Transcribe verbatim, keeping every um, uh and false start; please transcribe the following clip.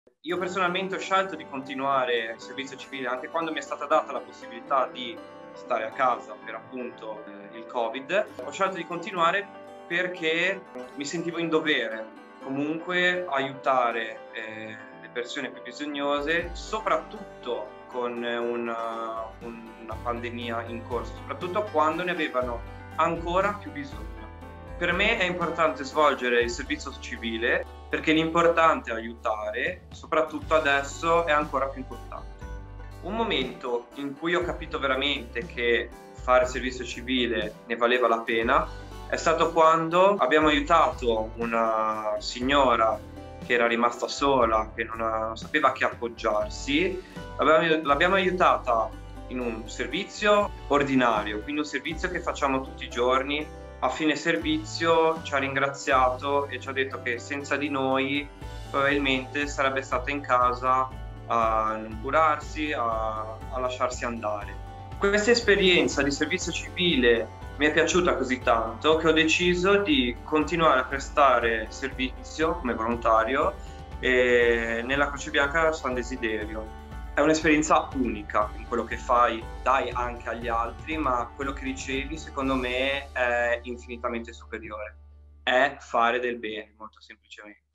Io personalmente ho scelto di continuare il servizio civile anche quando mi è stata data la possibilità di stare a casa per appunto eh, il Covid. Ho scelto di continuare perché mi sentivo in dovere comunque aiutare eh, le persone più bisognose, soprattutto con una, una pandemia in corso, soprattutto quando ne avevano ancora più bisogno. Per me è importante svolgere il servizio civile perché l'importante è aiutare, soprattutto adesso è ancora più importante. Un momento in cui ho capito veramente che fare servizio civile ne valeva la pena è stato quando abbiamo aiutato una signora che era rimasta sola, che non, non sapeva a chi appoggiarsi. L'abbiamo, l'abbiamo aiutata in un servizio ordinario, quindi un servizio che facciamo tutti i giorni. A fine servizio ci ha ringraziato e ci ha detto che senza di noi probabilmente sarebbe stata in casa a non curarsi, a, a lasciarsi andare. Questa esperienza di servizio civile mi è piaciuta così tanto che ho deciso di continuare a prestare servizio come volontario eh, nella Croce Bianca San Desiderio. È un'esperienza unica in quello che fai, dai anche agli altri, ma quello che ricevi secondo me è infinitamente superiore. È fare del bene, molto semplicemente.